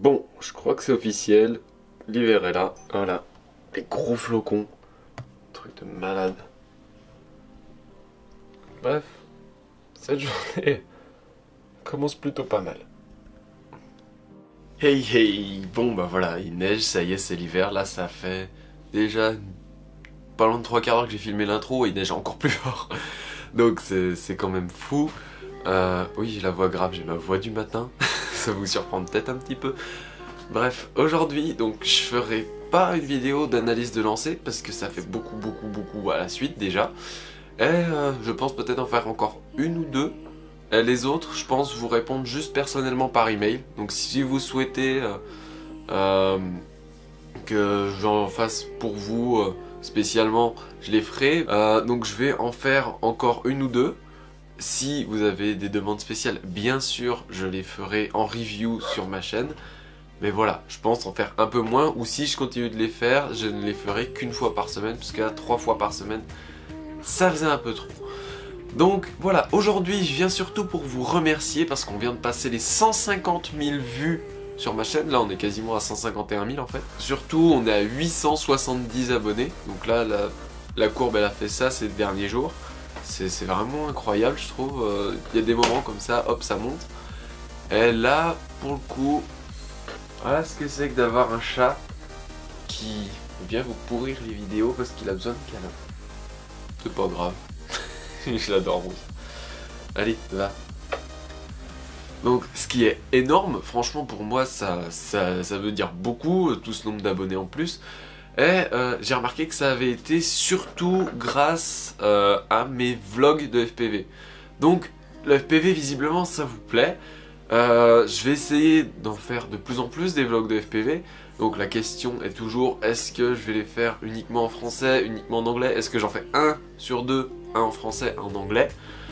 Bon, je crois que c'est officiel. L'hiver est là. Voilà. Les gros flocons. Truc de malade. Bref, cette journée commence plutôt pas mal. Hey hey. Bon bah voilà, il neige, ça y est, c'est l'hiver. Là, ça fait déjà pas loin de 3 quarts d'heure que j'ai filmé l'intro et il neige encore plus fort. Donc c'est quand même fou. Oui, j'ai la voix grave, j'ai ma voix du matin. Ça vous surprend peut-être un petit peu. Bref, aujourd'hui, donc je ferai pas une vidéo d'analyse de lancer parce que ça fait beaucoup à la suite déjà. Et je pense peut-être en faire encore une ou deux. Et les autres, je pense vous répondre juste personnellement par email. Donc si vous souhaitez que j'en fasse pour vous spécialement, je les ferai. Donc je vais en faire encore une ou deux. Si vous avez des demandes spéciales, bien sûr, je les ferai en review sur ma chaîne. Mais voilà, je pense en faire un peu moins, ou si je continue de les faire, je ne les ferai qu'une fois par semaine, parce que là, 3 fois par semaine, ça faisait un peu trop. Donc voilà, aujourd'hui, je viens surtout pour vous remercier, parce qu'on vient de passer les 150 000 vues sur ma chaîne. Là, on est quasiment à 151 000 en fait. Surtout, on est à 870 abonnés. Donc là, la courbe, elle a fait ça ces derniers jours. C'est vraiment incroyable, je trouve. Il y a des moments comme ça, hop, ça monte. Et là, pour le coup, voilà ce que c'est que d'avoir un chat qui vient vous pourrir les vidéos parce qu'il a besoin de câlin. C'est pas grave. Je l'adore, bon. Allez, va. Donc, ce qui est énorme, franchement, pour moi, ça veut dire beaucoup, tout ce nombre d'abonnés en plus. Et j'ai remarqué que ça avait été surtout grâce à mes vlogs de FPV. Donc le FPV visiblement ça vous plaît. Je vais essayer d'en faire de plus en plus des vlogs de FPV. Donc la question est toujours, est-ce que je vais les faire uniquement en français, uniquement en anglais? Est-ce que j'en fais un sur deux, un en français, un en anglais,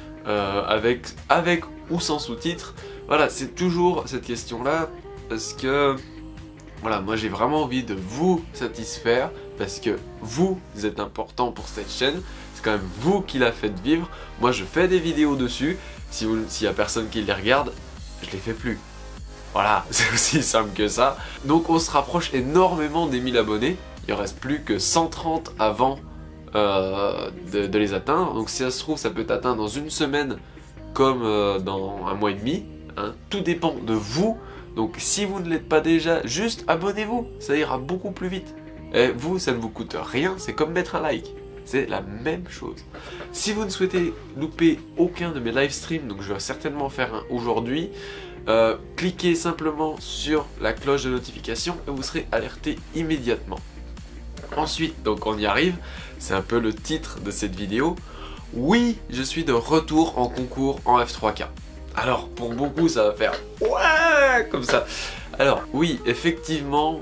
avec ou sans sous-titres? Voilà, c'est toujours cette question là, parce que voilà, moi j'ai vraiment envie de vous satisfaire parce que vous êtes important pour cette chaîne. C'est quand même vous qui la faites vivre. Moi je fais des vidéos dessus. S'il y a personne qui les regarde, je les fais plus. Voilà, c'est aussi simple que ça. Donc on se rapproche énormément des 1000 abonnés. Il ne reste plus que 130 avant de les atteindre. Donc si ça se trouve, ça peut être atteint dans une semaine comme dans un mois et demi. Hein. Tout dépend de vous. Donc si vous ne l'êtes pas déjà, juste abonnez-vous, ça ira beaucoup plus vite. Et vous, ça ne vous coûte rien, c'est comme mettre un like. C'est la même chose. Si vous ne souhaitez louper aucun de mes live streams, donc je vais certainement faire un aujourd'hui, cliquez simplement sur la cloche de notification et vous serez alerté immédiatement. Ensuite, donc on y arrive, c'est un peu le titre de cette vidéo. Oui, je suis de retour en concours en F3K. Alors, pour beaucoup, ça va faire « ouais » comme ça. Alors, oui, effectivement,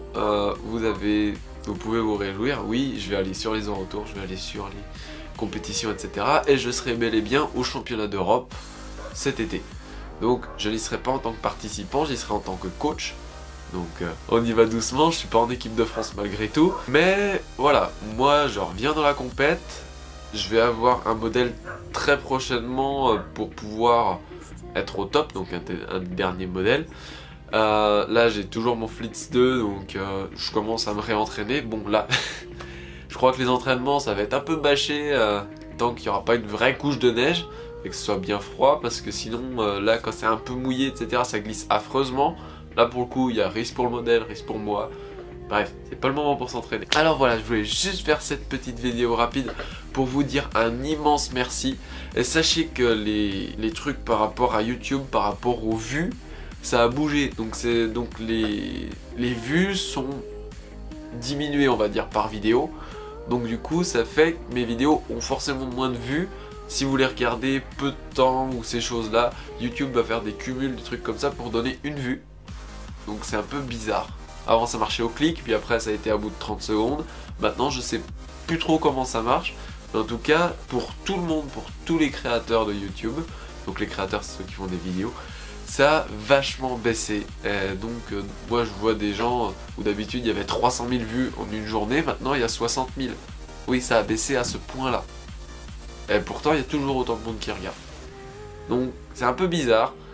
vous pouvez vous réjouir. Oui, je vais aller sur les retours, je vais aller sur les compétitions, etc. Et je serai bel et bien au championnat d'Europe cet été. Donc, je n'y serai pas en tant que participant, j'y serai en tant que coach. Donc, on y va doucement, je suis pas en équipe de France malgré tout. Mais, voilà, moi, je reviens dans la compète. Je vais avoir un modèle très prochainement pour pouvoir être au top, donc un dernier modèle. Là j'ai toujours mon Flitz 2, donc je commence à me réentraîner. Bon là, je crois que les entraînements ça va être un peu bâché tant qu'il n'y aura pas une vraie couche de neige et que ce soit bien froid, parce que sinon là quand c'est un peu mouillé etc ça glisse affreusement. Là pour le coup il y a risque pour le modèle, risque pour moi. Bref, c'est pas le moment pour s'entraîner. Alors voilà, je voulais juste faire cette petite vidéo rapide pour vous dire un immense merci. Et sachez que les trucs par rapport à YouTube, par rapport aux vues, ça a bougé. Donc les vues sont diminuées, on va dire, par vidéo. Donc du coup, ça fait que mes vidéos ont forcément moins de vues. Si vous les regardez peu de temps ou ces choses-là, YouTube va faire des cumuls, des trucs comme ça pour donner une vue. Donc c'est un peu bizarre. Avant ça marchait au clic, puis après ça a été à bout de 30 secondes. Maintenant je sais plus trop comment ça marche. Mais en tout cas, pour tout le monde, pour tous les créateurs de YouTube, donc les créateurs c'est ceux qui font des vidéos, ça a vachement baissé. Et donc moi je vois des gens où d'habitude il y avait 300 000 vues en une journée, maintenant il y a 60 000. Oui, ça a baissé à ce point-là. Et pourtant il y a toujours autant de monde qui regarde. Donc c'est un peu bizarre.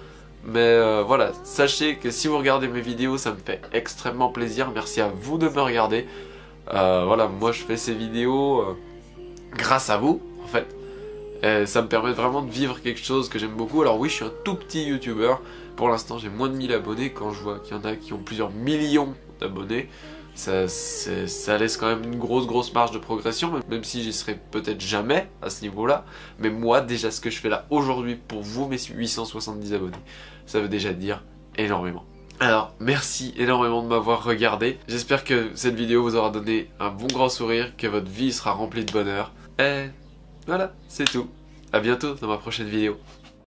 Mais voilà, sachez que si vous regardez mes vidéos, ça me fait extrêmement plaisir. Merci à vous de me regarder. Voilà, moi je fais ces vidéos grâce à vous, en fait. Et ça me permet vraiment de vivre quelque chose que j'aime beaucoup. Alors oui, je suis un tout petit youtubeur. Pour l'instant, j'ai moins de 1000 abonnés. Quand je vois qu'il y en a qui ont plusieurs millions d'abonnés, ça laisse quand même une grosse marge de progression, même si j'y serai peut-être jamais à ce niveau-là. Mais moi, déjà, ce que je fais là aujourd'hui pour vous, mes 870 abonnés, ça veut déjà dire énormément. Alors, merci énormément de m'avoir regardé. J'espère que cette vidéo vous aura donné un bon grand sourire, que votre vie sera remplie de bonheur. Et voilà, c'est tout. À bientôt dans ma prochaine vidéo.